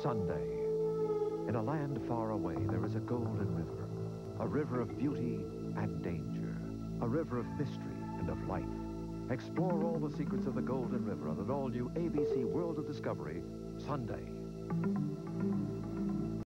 Sunday. In a land far away, there is a golden river. A river of beauty and danger. A river of mystery and of life. Explore all the secrets of the Golden River on an all-new ABC World of Discovery, Sunday.